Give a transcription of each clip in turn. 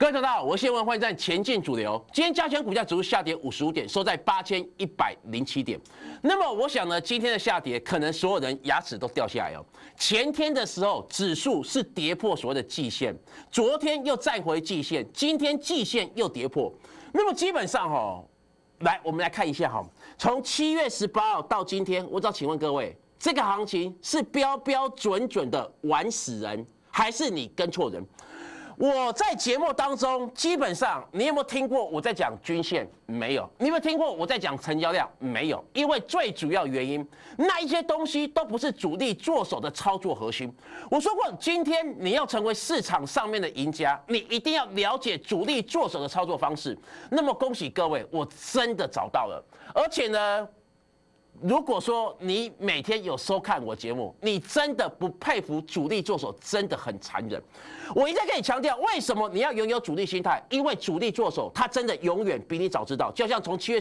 各位同道，我是谢文，欢迎在前进主流。今天加权股价指数下跌55点，收在8107点。那么我想呢，今天的下跌可能所有人牙齿都掉下来哦。前天的时候，指数是跌破所谓的季线，昨天又站回季线，今天季线又跌破。那么基本上来我们来看一下从7月18号到今天，我只要请问各位，这个行情是标标准准的玩死人，还是你跟错人？我在节目当中，基本上你有没有听过我在讲均线？没有。你有没有听过我在讲成交量？没有。因为最主要原因，那一些东西都不是主力做手的操作核心。我说过，今天你要成为市场上面的赢家，你一定要了解主力做手的操作方式。那么恭喜各位，我真的找到了，而且呢。如果说你每天有收看我节目，你真的不佩服主力做手，真的很残忍。我一再跟你强调，为什么你要拥有主力心态？因为主力做手，他真的永远比你早知道。就像从7月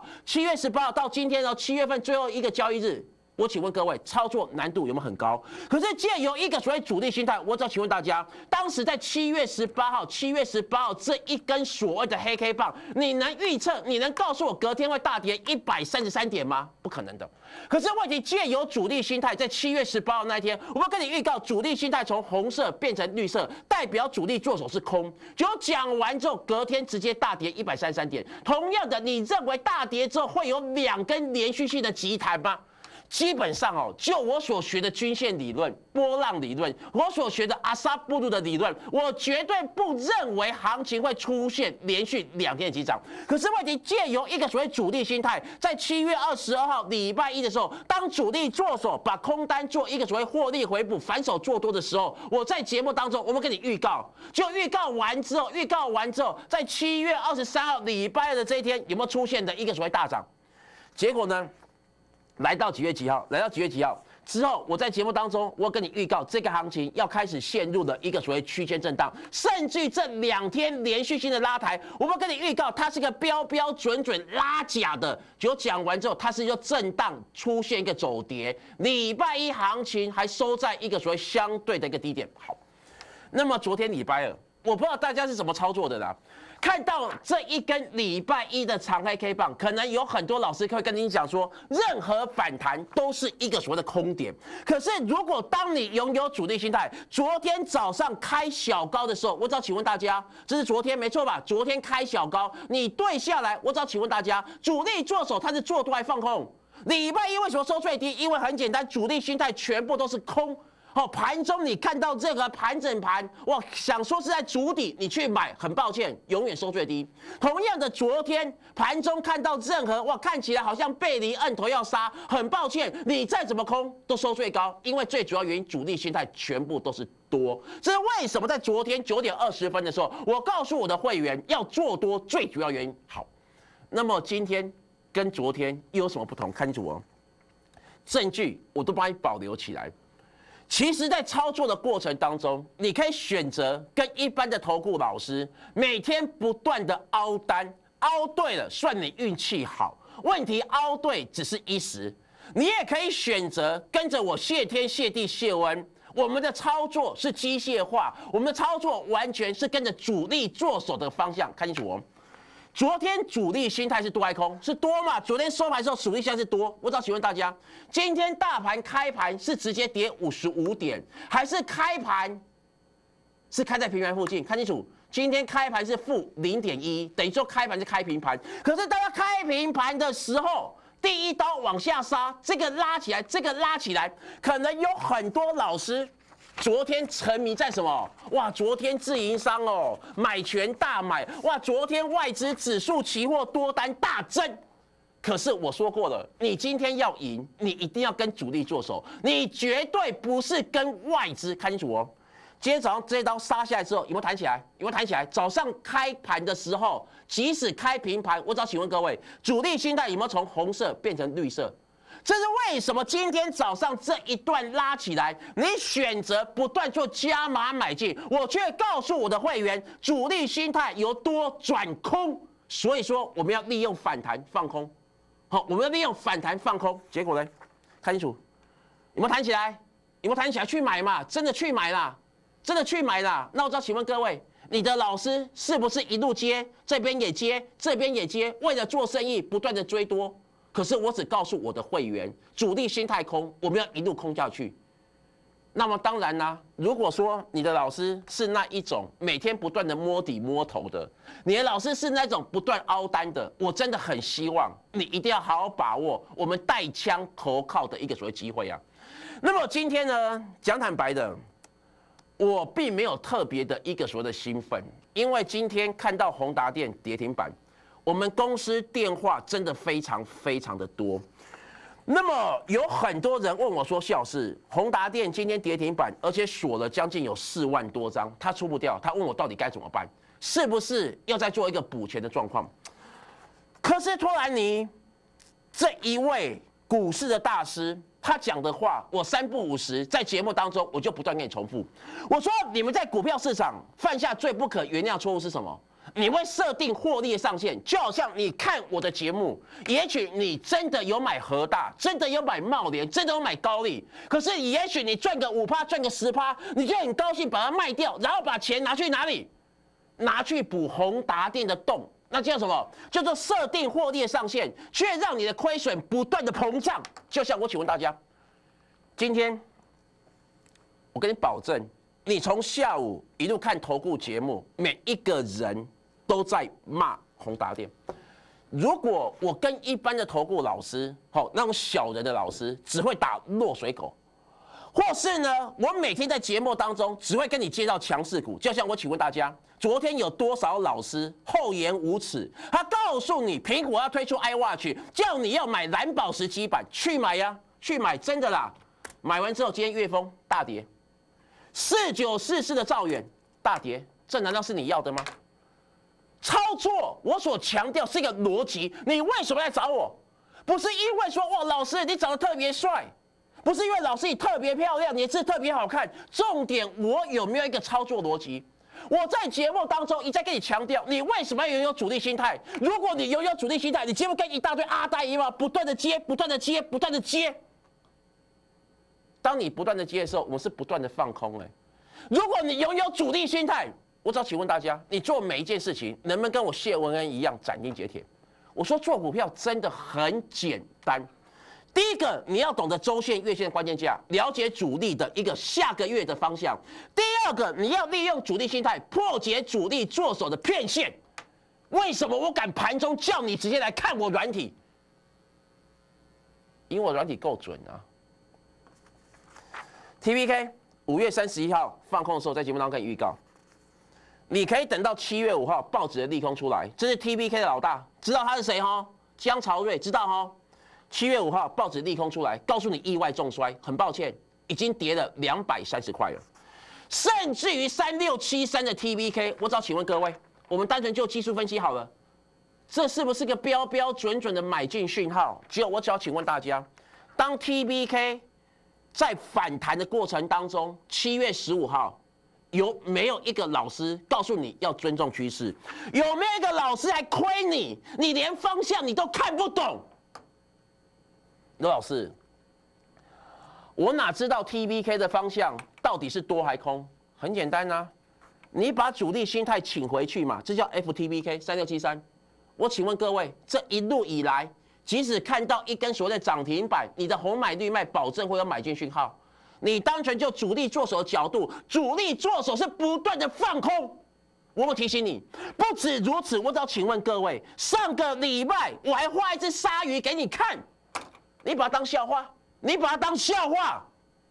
18号到今天7月份最后一个交易日。我请问各位，操作难度有没有很高？可是借由一个所谓主力心态，我只要请问大家，当时在7月18号这一根所谓的黑 K 棒，你能预测？你能告诉我隔天会大跌133点吗？不可能的。可是问题借由主力心态，在7月18号那一天，我要跟你预告，主力心态从红色变成绿色，代表主力做手是空。结果讲完之后，隔天直接大跌133点。同样的，你认为大跌之后会有2根连续性的急弹吗？基本上就我所学的均线理论、波浪理论，我所学的阿萨布鲁的理论，我绝对不认为行情会出现连续2天的急涨。可是问题借由一个所谓主力心态，在7月22号礼拜一的时候，当主力做手把空单做一个所谓获利回补、反手做多的时候，我在节目当中我们跟你预告，就预告完之后，在7月23号礼拜二的这一天有没有出现的一个所谓大涨？结果呢？来到几月几号之后，我在节目当中，我跟你预告，这个行情要开始陷入了一个所谓区间震荡，甚至于这2天连续性的拉抬，我们跟你预告，它是个标标准准拉假的。结果讲完之后，它是又震荡出现一个走跌，礼拜一行情还收在一个所谓相对的一个低点。好，那么昨天礼拜二，我不知道大家是怎么操作的啦。看到这一根礼拜一的长黑 K 棒，可能有很多老师会跟你讲说，任何反弹都是一个所谓的空点。可是如果当你拥有主力心态，昨天早上开小高的时候，我只要请问大家，这是昨天没错吧？昨天开小高，你对下来，我只要请问大家，主力做手它是做多还放空？礼拜一为什么收最低？因为很简单，主力心态全部都是空。盘中你看到这个整盘，哇，想说是在筑底，你去买，很抱歉，永远收最低。同样的，昨天盘中看到任何看起来好像背离摁头要杀，很抱歉，你再怎么空都收最高，因为最主要原因，主力心态全部都是多。这是为什么在昨天9点20分的时候，我告诉我的会员要做多，最主要原因。好，那么今天跟昨天又有什么不同？看清楚证据我都帮你保留起来。其实，在操作的过程当中，你可以选择跟一般的投顾老师每天不断的凹单，凹对了算你运气好，问题凹对只是一时。你也可以选择跟着我谢天谢地谢恩，我们的操作是机械化，我们的操作完全是跟着主力做手的方向，看清楚昨天主力心态是多还空？是多嘛？昨天收盘的时候主力心态是多。我只要请问大家，今天大盘开盘是直接跌55点，还是开盘是开在平盘附近？看清楚，今天开盘是负0.1，等于说开盘是开平盘。可是大家开平盘的时候，第一刀往下杀，这个拉起来，可能有很多老师。昨天沉迷在什么？哇！昨天自营商买权大买，哇！昨天外资指数期货多单大增。可是我说过了，你今天要赢，你一定要跟主力做手，你绝对不是跟外资。看清楚今天早上这一刀杀下来之后，有没有弹起来？早上开盘的时候，即使开平盘，我只要请问各位，主力心态有没有从红色变成绿色？这是为什么今天早上这一段拉起来，你选择不断做加码买进，我却告诉我的会员，主力心态由多转空，所以说我们要利用反弹放空。好，我们要利用反弹放空，结果呢？看清楚，有没有弹起来？去买嘛？真的去买啦！那我只要请问各位， 你的老师是不是一路接，这边也接，这边也接，为了做生意不断的追多？可是我只告诉我的会员，主力心态空，我们要一路空下去。那么当然啦，如果说你的老师是那一种每天不断的摸底摸头的，你的老师是那种不断凹单的，我真的很希望你一定要好好把握我们带枪投靠的一个所谓机会啊。那么今天呢，讲坦白的，我并没有特别的一个所谓的兴奋，因为今天看到宏达电跌停板，我们公司电话真的非常非常的多。那么有很多人问我说：“谢老师，宏达电今天跌停板，而且锁了将近有4万多张，他出不掉，他问我到底该怎么办？是不是要再做一个补钱的状况？”可是托兰尼这一位股市的大师，他讲的话，我3不5时在节目当中我就不断跟你重复。我说你们在股票市场犯下最不可原谅错误是什么？你会设定获利上限，就好像你看我的节目，也许你真的有买和大，真的有买茂联，真的有买高利，可是也许你赚个5%，赚个10%，你就很高兴把它卖掉，然后把钱拿去哪里？拿去补宏达电的洞。那叫什么？叫做设定获利上限，却让你的亏损不断的膨胀。就像我请问大家，今天我跟你保证，你从下午一路看投顾节目，每一个人都在骂宏达电。如果我跟一般的投顾老师，那种小人的老师，只会打落水狗，或是呢，我每天在节目当中只会跟你介绍强势股。就像我请问大家，昨天有多少老师厚颜无耻？他告诉你苹果要推出 iWatch， 叫你要买蓝宝石基板，去买呀，去买，真的啦。买完之后，今天月峰大跌，4944的兆远大跌，这难道是你要的吗？操作我所强调是一个逻辑，你为什么来找我？不是因为说哇，老师你长得特别帅，不是因为老师你特别漂亮，你字特别好看，重点我有没有一个操作逻辑？我在节目当中一再跟你强调，你为什么要拥有主力心态？如果你拥有主力心态，你节目跟一大堆阿呆一样，不断的接，不断的接，不断的接。当你不断的接的时候，我是不断的放空。如果你拥有主力心态，我只要请问大家，你做每一件事情能不能跟我谢文恩一样斩钉截铁？我说做股票真的很简单。第一个，你要懂得周线、月线的关键价，了解主力的一个下个月的方向。第二个，你要利用主力心态破解主力做手的骗线。为什么我敢盘中叫你直接来看我软体？因为我软体够准啊。TPK 5月31号放空的时候，在节目当中跟你预告，你可以等到7月5号报纸的利空出来，这是 TPK 的老大，知道他是谁哈？江朝瑞知道哈？7月5号报纸利空出来，告诉你意外重摔，很抱歉，已经跌了230块了，甚至于3673的 TPK， 我只要请问各位，我们单纯就技术分析好了，这是不是个标标准准的买进讯号？我只要请问大家，当 TPK 在反弹的过程当中，7月15号有没有一个老师告诉你要尊重趋势？有没有一个老师还亏你？你连方向你都看不懂？罗老师，我哪知道 TPK 的方向到底是多还空？很简单啊，你把主力心态请回去嘛，这叫 FTPK 3673。我请问各位，这一路以来，即使看到一根所谓的涨停板，你的红买绿卖保证会有买进讯号。你单纯就主力做手的角度，主力做手是不断的放空。我提醒你，不止如此，我只要请问各位，上个礼拜我还画一只鲨鱼给你看。你把它当笑话，你把它当笑话，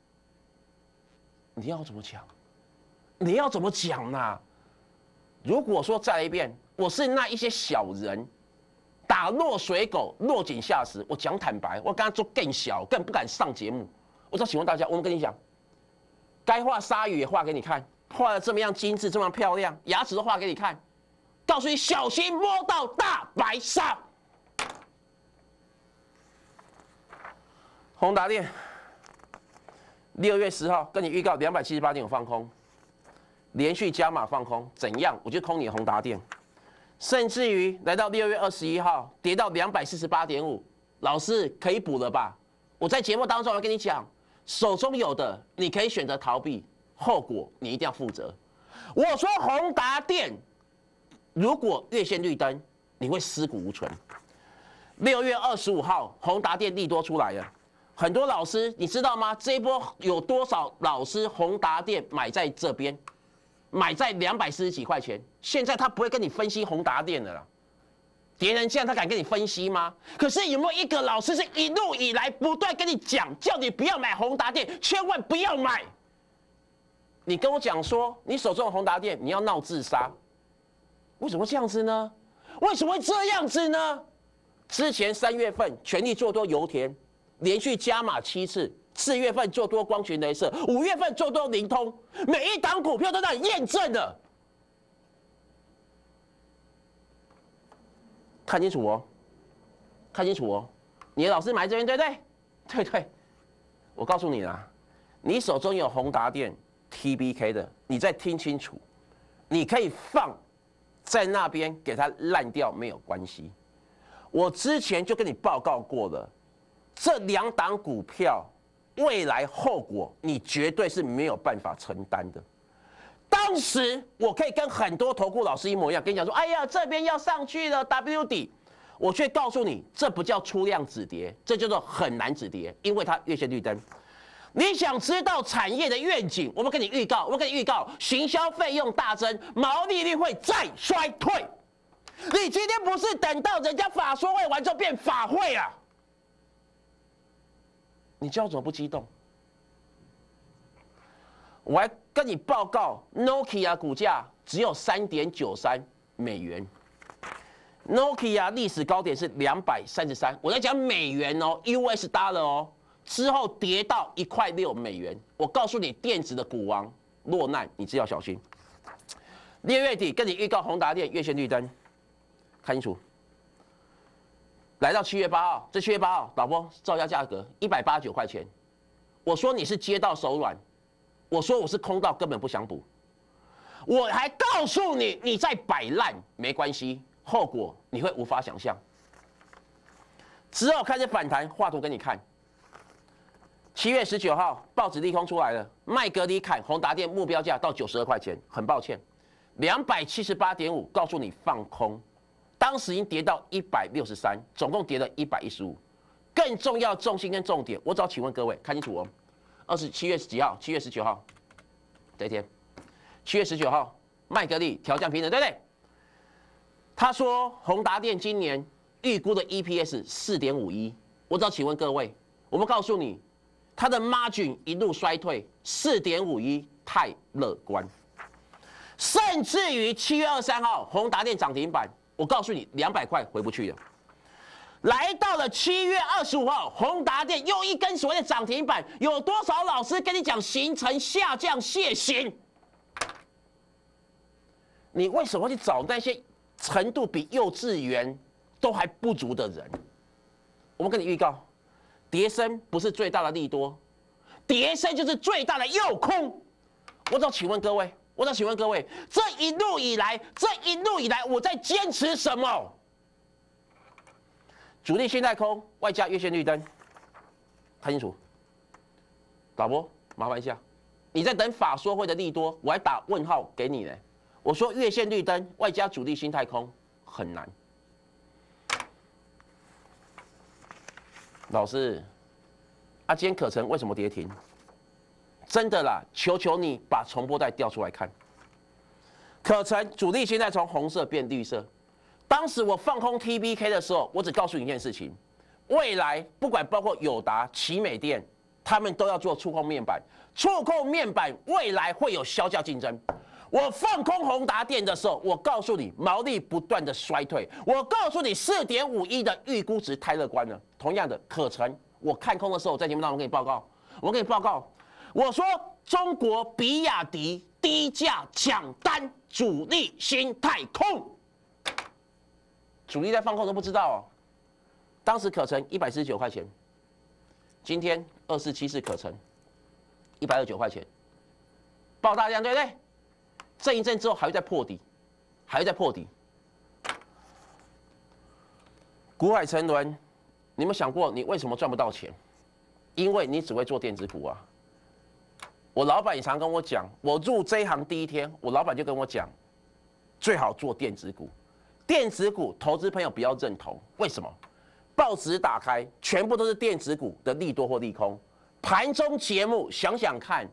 你要怎么讲？你要怎么讲呢？如果说再来一遍，我是那一些小人，打落水狗、落井下石，我讲坦白，我刚刚做更小，更不敢上节目。我再请问大家，我们跟你讲，该画鲨鱼也画给你看，画的这么样精致，这么样漂亮，牙齿都画给你看，告诉你小心摸到大白鲨。宏达电6月10号跟你预告278点有放空，连续加码放空，怎样？我就空你宏达电，甚至于来到6月21号跌到248.5，老师可以补了吧？我在节目当中我要跟你讲，手中有的你可以选择逃避，后果你一定要负责。 我说宏达电如果月线绿灯，你会尸骨无存。6月25号，宏达电利多出来了，很多老师你知道吗？这一波有多少老师宏达电买在这边，买在240几块钱？现在他不会跟你分析宏达电的了。跌成这样，他敢跟你分析吗？可是有没有一个老师是一路以来不断跟你讲，叫你不要买宏达电，千万不要买？你跟我讲说，你手中的宏达电，你要闹自杀，为什么会这样子呢？为什么会这样子呢？之前3月份全力做多油田，连续加码7次；4月份做多光学雷射，5月份做多灵通，每一档股票都让你验证了。看清楚哦，看清楚哦，你的老师买这边对不对？对对，我告诉你啦，你手中有宏达电 TBK 的，你再听清楚，你可以放在那边给它烂掉没有关系。我之前就跟你报告过了，这2档股票未来后果你绝对是没有办法承担的。当时我可以跟很多投顾老师一模一样，跟你讲说，哎呀，这边要上去了 W 底，我却告诉你，这不叫出量止跌，这叫做很难止跌，因为它月线绿灯。你想知道产业的愿景，我们跟你预告，行销费用大增，毛利率会再衰退。你今天不是等到人家法说会完之后变法会啊？你叫我怎么不激动？我还跟你报告 ，Nokia 股价只有3.93美元 ，Nokia 历史高点是233，我在讲美元哦 ，US dollar 哦，之后跌到1.6块美元。我告诉你，电子的股王落难，你只要小心。6月底跟你预告宏达电月线绿灯，看清楚。来到7月8号，这7月8号，导播造价价格189块钱，我说你是接到手软。我说我是空到根本不想补，我还告诉你，你在摆烂没关系，后果你会无法想象。之后开始反弹，画图给你看。7月19号，报纸利空出来了，麦格里砍宏达电目标价到92块钱，很抱歉，278.5，告诉你放空，当时已经跌到163，总共跌了115。更重要的重心跟重点，我只要请问各位看清楚哦。7月几号？7月19号，这一天，7月19号，麦格利调降平等，对不对？他说宏达电今年预估的 EPS 4.51，我只要请问各位，我们告诉你，它的 margin 一路衰退，4.51太乐观，甚至于7月23号，宏达电涨停板，我告诉你200块回不去了。来到了7月25号，宏达电又一根所谓的涨停板，有多少老师跟你讲形成下降楔形？你为什么会去找那些程度比幼稚园都还不足的人？我们跟你预告，跌升不是最大的利多，跌升就是最大的诱空。我只要请问各位，这一路以来，我在坚持什么？主力新太空外加月线绿灯，看清楚。导播，麻烦一下，你在等法说会的利多，我还打问号给你呢。我说月线绿灯外加主力新太空很难。老师，今天可成为什么跌停？真的啦，求求你把重播带调出来看。可成主力现在从红色变绿色。当时我放空 TBK 的时候，我只告诉你一件事情：未来不管包括友达、奇美电，他们都要做触控面板。触控面板未来会有销价竞争。我放空宏达电的时候，我告诉你毛利不断的衰退。我告诉你4.51的预估值太乐观了。同样的，可成我看空的时候，在节目当中跟你报告，我说中国比亚迪低价抢单，主力新太空。主力在放空都不知道哦。当时可成149块钱，今天2474可成129块钱，爆大量对不对？震一震之后还会再破底，股海沉沦，你有没有想过你为什么赚不到钱？因为你只会做电子股啊。 我老板也常跟我讲，我入这一行第一天，我老板就跟我讲，最好做电子股。电子股投资朋友不要认同，为什么？报纸打开，全部都是电子股的利多或利空。盘中节目想想看，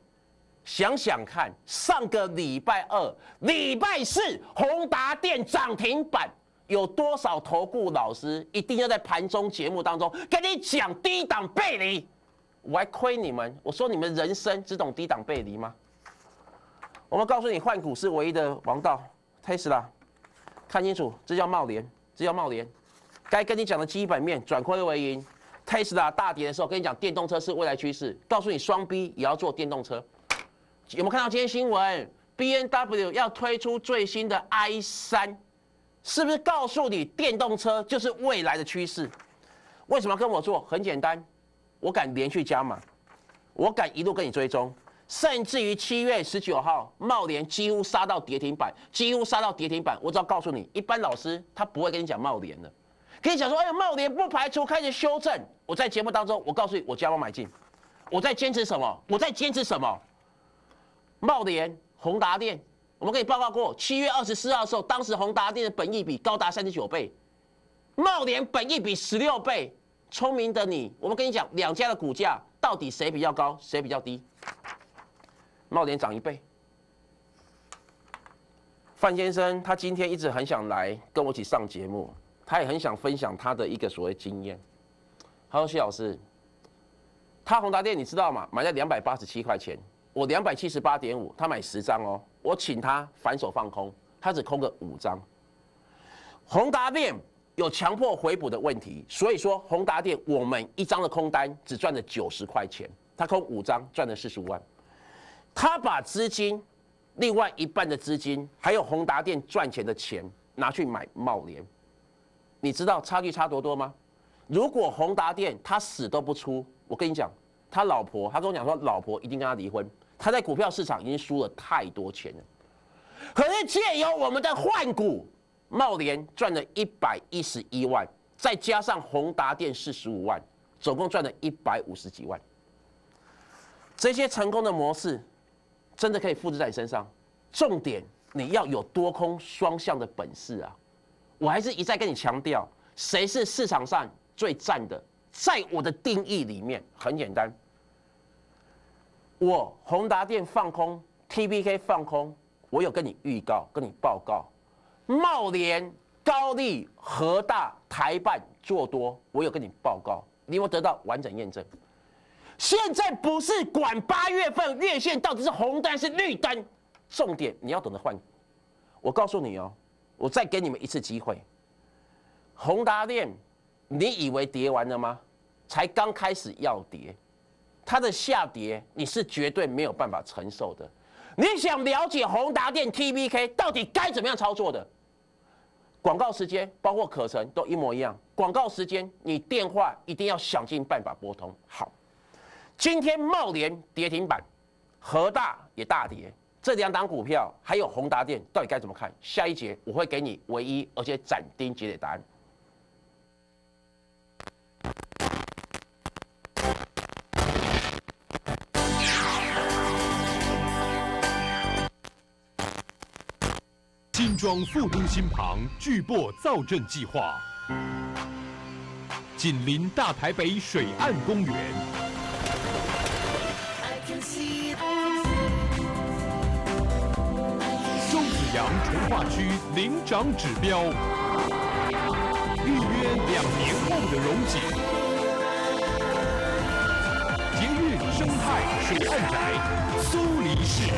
上个礼拜二、礼拜四，宏达电涨停板，有多少投顾老师一定要在盘中节目当中跟你讲低档背离？我还亏你们，我说你们人生只懂低档背离吗？我们告诉你，换股是唯一的王道。Tesla， 看清楚，这叫茂联，该跟你讲的基本面转亏为盈。Tesla 大跌的时候，跟你讲电动车是未来趋势，告诉你双 B 也要做电动车。有没有看到今天新闻 ？BMW 要推出最新的 i3， 是不是告诉你电动车就是未来的趋势？为什么要跟我做？很简单。我敢连续加码，我敢一路跟你追踪，甚至于7月19号，茂联几乎杀到跌停板，我只要告诉你，一般老师他不会跟你讲茂联的，跟你讲说，哎呀，茂联不排除开始修正。我在节目当中，我告诉你，我加码买进，我在坚持什么？茂联、宏达电，我们跟你报告过，7月24号的时候，当时宏达电的本益比高达39倍，茂联本益比16倍。聪明的你，我们跟你讲，两家的股价到底谁比较高，谁比较低？茂联涨1倍。范先生他今天一直很想来跟我一起上节目，他也很想分享他的一个所谓经验。他说：“谢老师，他宏达电你知道吗？买在287块钱，我278.5，他买10张哦，我请他反手放空，他只空个5张。宏达电。”有强迫回补的问题，所以说宏达电我们1张的空单只赚了90块钱，他空5张赚了45万，他把资金另外一半的资金还有宏达电赚钱的钱拿去买茂联，你知道差距差多多吗？如果宏达电他死都不出，我跟你讲，他老婆他跟我讲说，老婆一定跟他离婚，他在股票市场已经输了太多钱了，可是借由我们的换股。茂联赚了111万，再加上宏达电45万，总共赚了150几万。这些成功的模式，真的可以复制在你身上。重点你要有多空双向的本事啊！我还是一再跟你强调，谁是市场上最赞的？在我的定义里面，很简单，我宏达电放空 ，TBK 放空，我有跟你预告，跟你报告。茂联、高力、和大、台办做多，我有跟你报告，你有没有得到完整验证？现在不是管8月份月线到底是红灯是绿灯，重点你要懂得换股。我告诉你哦，我再给你们一次机会。宏达电，你以为跌完了吗？才刚开始要跌，它的下跌你是绝对没有办法承受的。你想了解宏达电 TBK 到底该怎么样操作的？广告时间包括课程都一模一样。广告时间你电话一定要想尽办法拨通。好，今天茂联跌停板，和大也大跌，这2档股票还有宏达电到底该怎么看？下一节我会给你唯一而且斩钉截铁答案。 新庄副都心旁巨擘造镇计划，紧邻大台北水岸公园。周子阳重划区领涨指标，预约2年后的荣景。捷运生态水岸宅，苏黎世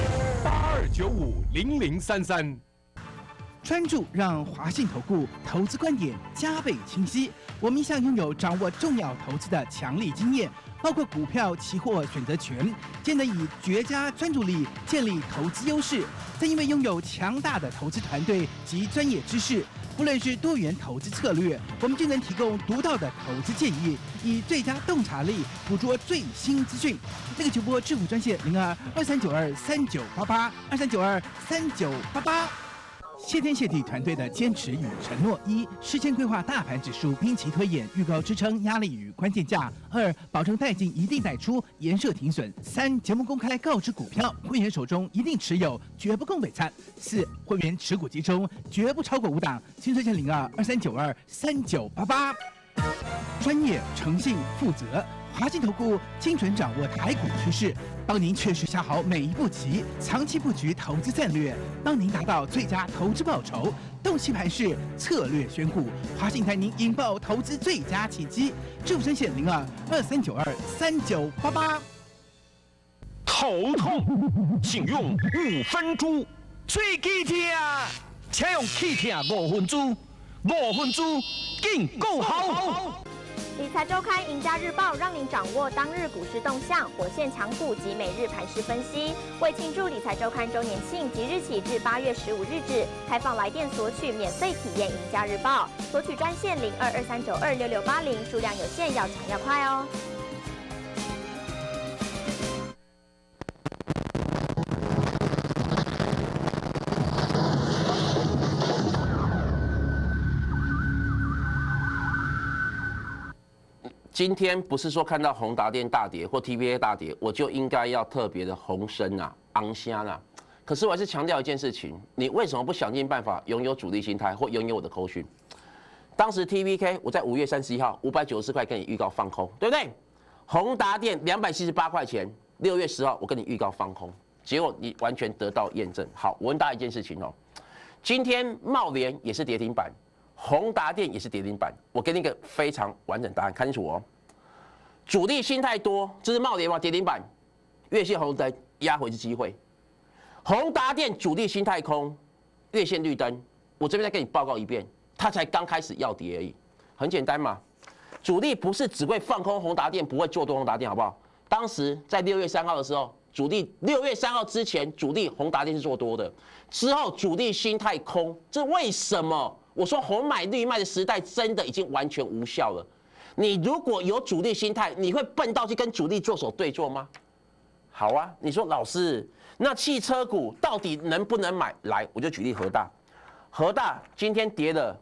82950033。 专注让华信投顾投资观点加倍清晰。我们一向拥有掌握重要投资的强力经验，包括股票、期货、选择权，皆能以绝佳专注力建立投资优势。正因为拥有强大的投资团队及专业知识，不论是多元投资策略，我们就能提供独到的投资建议，以最佳洞察力捕捉最新资讯。这个直播致富专线022392398823923988。 谢天谢地团队的坚持与承诺：一、事先规划大盘指数，并其推演预告支撑、压力与关键价；二、保证带进一定带出，严设停损；三、节目公开告知股票，会员手中一定持有，绝不共匪参；四、会员持股集中，绝不超过5档。请专线02-2392-3988。专业、诚信、负责。华信投顾精准掌握台股趋势，帮您确实下好每一步棋，长期布局投资战略，帮您达到最佳投资报酬。洞悉盘势，策略选股，华信带您引爆投资最佳契机。支付专线02-2392-3988。 头痛，请用5分猪。 喙齿痛，请用气痛5分猪，5分猪更够好。 理财周刊、赢家日报让您掌握当日股市动向、火线强股及每日盘势分析。为庆祝理财周刊周年庆，即日起至8月15日止，开放来电索取免费体验赢家日报。索取专线02-2392-6680，数量有限，要抢要快哦。 今天不是说看到宏达电大跌或 TBA 大跌，我就应该要特别的红声啊、昂香啊。可是我还是强调一件事情：你为什么不想尽办法拥有主力心态或拥有我的扣讯？当时 TVK 我在5月31号594块跟你预告放空，对不对？宏达电278块钱，6月10号我跟你预告放空，结果你完全得到验证。好，我问大家一件事情哦，今天茂联也是跌停板。宏达电也是跌停板，我给你一个非常完整答案，看清楚哦。主力心态多，这是茂联嘛跌停板，月线红灯压回是机会。宏达电主力心态空，月线绿灯，我这边再跟你报告一遍，它才刚开始要跌而已，很简单嘛。主力不是只会放空宏达电，不会做多宏达电，好不好？当时在6月3号的时候，主力6月3号之前，主力宏达电是做多的，之后主力心态空，这为什么？我说红买绿卖的时代真的已经完全无效了。你如果有主力心态，你会笨到去跟主力做手对做吗？好啊，你说老师，那汽车股到底能不能买？来，我就举例和大，和大今天跌了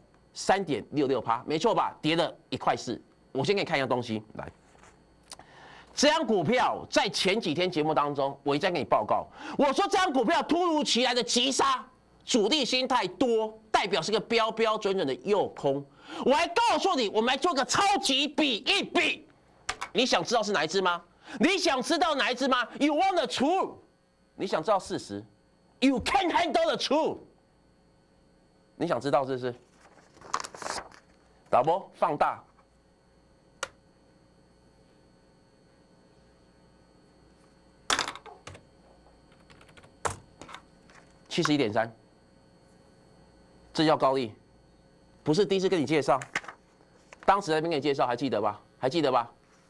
3.66%，没错吧？跌了1块4。我先给你看一样东西，来，这张股票在前几天节目当中，我一再跟你报告，我说这张股票突如其来的急杀。主力心态多，代表是个标标准准的诱空。我还告诉你，我们来做个超级比一比。你想知道是哪一只吗？你想知道哪一只吗 ？You want the truth？ 你想知道事实 ？You can't handle the truth？ 你想知道是不是？导播放大。71.3。这叫高利，不是第一次跟你介绍，当时在那边给你介绍，还记得吧？还记得吧？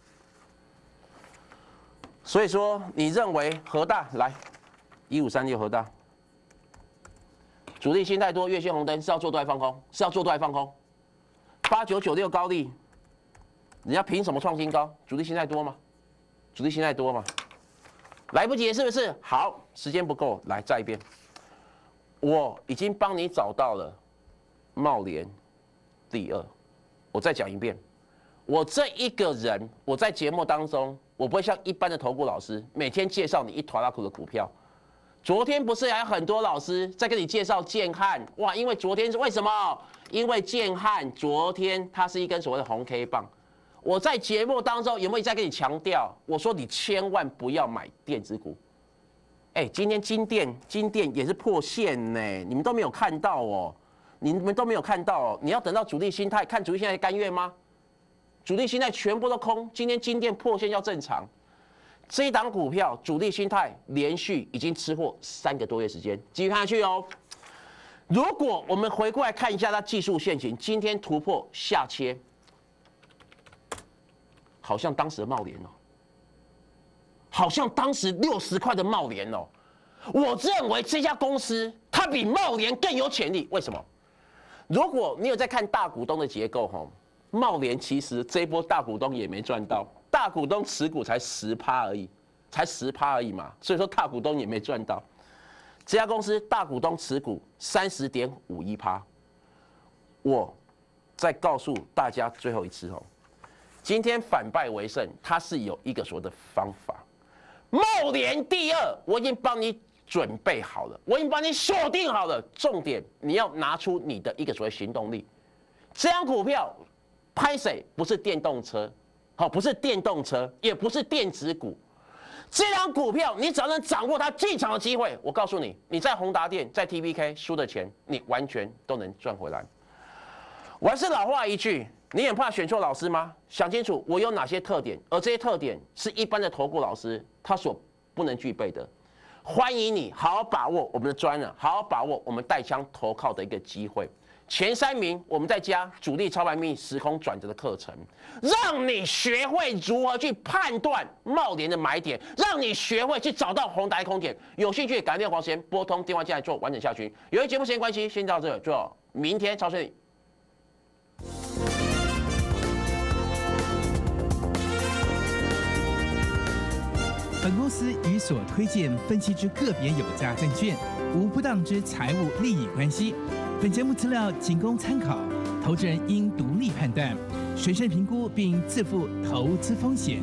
所以说，你认为和大来1536和大，主力心态多，月线红灯是要做多还放空？是要做多还放空？8996高利，人家凭什么创新高？主力心态多吗？主力心态多吗？来不及了是不是？好，时间不够，来再一遍。我已经帮你找到了茂联第2，我再讲一遍，我这一个人，我在节目当中，我不会像一般的投顾老师每天介绍你一坨拉苦的股票。昨天不是还有很多老师在跟你介绍建汉，哇，因为昨天是为什么？因为建汉昨天它是一根所谓的红 K 棒。我在节目当中有没有再跟你强调？我说你千万不要买电子股。哎，今天金店也是破线呢，你们都没有看到哦，你们都没有看到哦。你要等到主力心态，看主力心态甘愿吗？主力心态全部都空，今天金店破线要正常。这一档股票主力心态连续已经吃货3个多月时间，继续看下去哦。如果我们回过来看一下它技术线型，今天突破下切，好像当时的茂联哦。好像当时60块的茂联哦，我认为这家公司它比茂联更有潜力。为什么？如果你有在看大股东的结构哈，茂联其实这一波大股东也没赚到，大股东持股才10%而已，才10%而已嘛，所以说大股东也没赚到。 这家公司大股东持股30.51%。我再告诉大家最后一次哦，今天反败为胜，它是有一个所谓的方法。茂联第2，我已经帮你准备好了，我已经帮你锁定好了。重点，你要拿出你的一个所谓行动力。这张股票，拍谁不是电动车，好，不是电动车，也不是电子股。这张股票，你只要能掌握它进场的机会，我告诉你，你在宏达电、在 TPK 输的钱，你完全都能赚回来。我还是老话一句，你很怕选错老师吗？想清楚我有哪些特点，而这些特点是一般的投顾老师他所不能具备的。欢迎你好好把握我们的专案，好好把握我们带枪投靠的一个机会。前3名，我们再加主力操盘秘密时空转折的课程，让你学会如何去判断茂联的买点，让你学会去找到宏达空点。有兴趣赶快花时间拨通电话进来做完整下去。由于节目时间关系，先到这里，最后明天超顺利。 本公司与所推荐分析之个别有价证券无不当之财务利益关系。本节目资料仅供参考，投资人应独立判断、审慎评估并自负投资风险。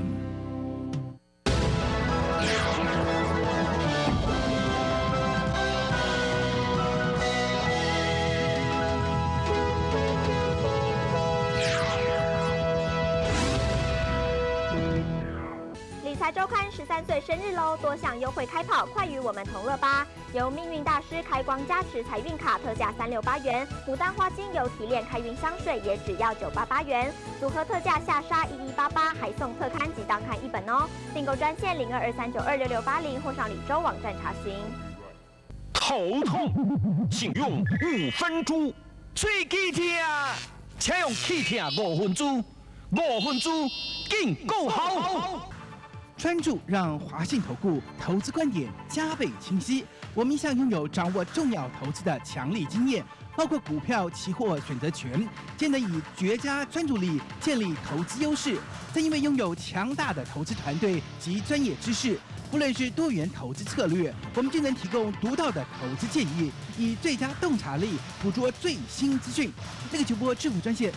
周刊13岁生日喽，多项优惠开跑，快与我们同乐吧！由命运大师开光加持财运卡特价368元，牡丹花精油提炼开运香水也只要988元，组合特价下杀1188，还送特刊及当刊1本哦。订购专线0223926680或上李州网站查询。 头痛，请用5分猪；喙齿痛，请用气痛5分猪，5分猪更够好。 专注让华信投顾投资观点加倍清晰。我们一向拥有掌握重要投资的强力经验，包括股票、期货、选择权，皆能以绝佳专注力建立投资优势。正因为拥有强大的投资团队及专业知识，不论是多元投资策略，我们就能提供独到的投资建议，以最佳洞察力捕捉最新资讯。这个直播致富专线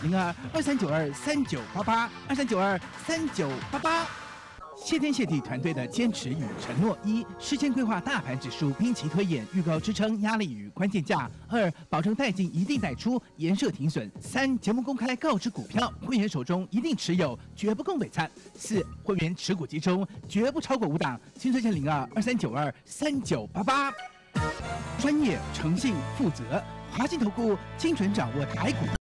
022392398823923988。谢天谢地团队的坚持与承诺：1、事先规划大盘指数，并其推演预告支撑、压力与关键价；2、保证带进一定带出，严设停损；3、节目公开告知股票，会员手中一定持有，绝不共北参；4、会员持股集中，绝不超过5档。请专线0223923988。专业、诚信、负责，华信投顾精准掌握台股。